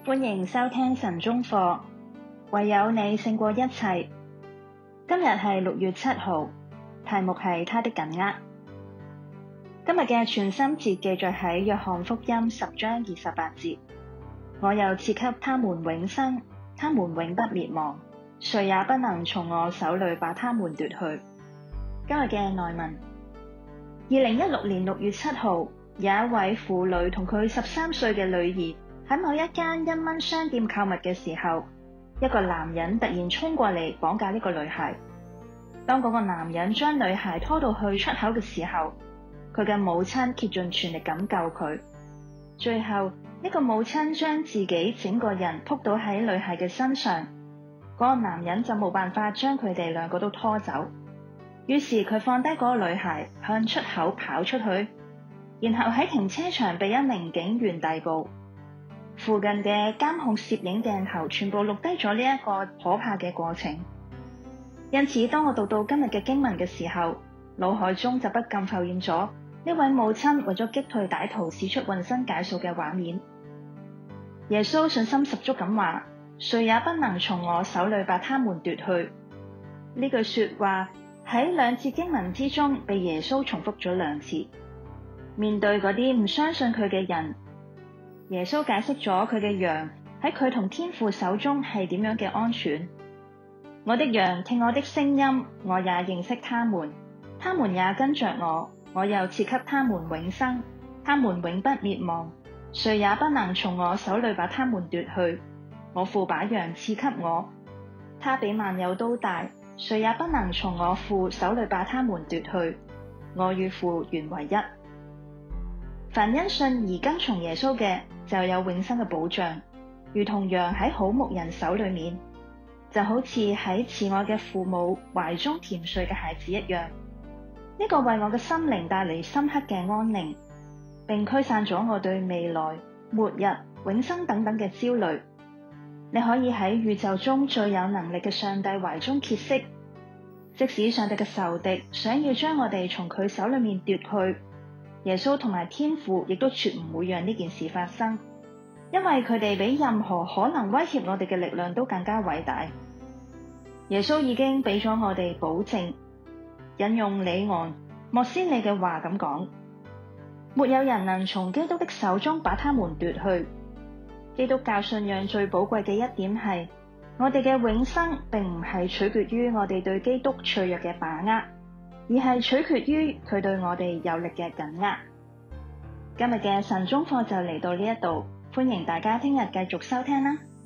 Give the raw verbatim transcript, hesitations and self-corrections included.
歡迎收聽晨鐘課，唯有你勝過一切。今日係六月七號，題目係他的緊握。今日嘅全心節記載喺約翰福音十章二十八節。我又賜給他們永生，他們永不滅亡，誰也不能從我手裏把他們奪去。今日嘅內文：二零一六年六月七號，有一位婦女同佢十三歲嘅女兒喺某一間一蚊商店購物嘅時候，一個男人突然衝過嚟綁架呢個女孩。當嗰個男人將女孩拖到去出口嘅時候，佢嘅母親竭盡全力咁救佢。最後，呢個母親將自己整個人撲倒喺女孩嘅身上，嗰個男人就冇辦法將佢哋兩個都拖走。於是佢放低嗰個女孩，向出口跑出去，然後喺停車場被一名警員逮捕。附近嘅監控攝影鏡頭全部錄低咗呢一個可怕嘅過程。因此，當我讀到今日嘅經文嘅時候，腦海中就不禁浮現咗呢位母親為咗擊退歹徒使出渾身解數嘅畫面。耶穌信心十足咁話：誰也不能從我手裏把他們奪去。呢句說話喺兩節經文之中被耶穌重複咗兩次。面對嗰啲唔相信佢嘅人，耶穌解釋咗佢嘅羊喺佢同天父手中係點樣嘅安全。我的羊聽我的聲音，我也認識他們，他們也跟着我，我又賜給他們永生，他們永不滅亡，誰也不能從我手裏把他們奪去。我父把羊賜給我，他比萬有都大，誰也不能從我父手裏把他們奪去。我與父原為一。凡因信而跟從耶穌嘅，就有永生嘅保障，如同羊喺好牧人手裏面，就好似喺慈愛嘅父母懷中甜睡嘅孩子一樣。呢、這個為我嘅心靈帶嚟深刻嘅安寧，並驅散咗我對未來、末日、永生等等嘅焦慮。你可以喺宇宙中最有能力嘅上帝懷中歇息，即使上帝嘅仇敵想要將我哋從佢手裏面奪去，耶穌同埋天父亦都絕唔會讓呢件事發生，因為佢哋比任何可能威脅我哋嘅力量都更加偉大。耶穌已經俾咗我哋保證，引用李昂莫斯利嘅話咁講：沒有人能從基督的手中把他們奪去。基督教信仰最寶貴嘅一點係，我哋嘅永生並唔係取決於我哋對基督脆弱嘅把握，而係取決於佢對我哋有力嘅緊握。今日嘅晨鐘課就嚟到呢一度，歡迎大家聽日繼續收聽啦。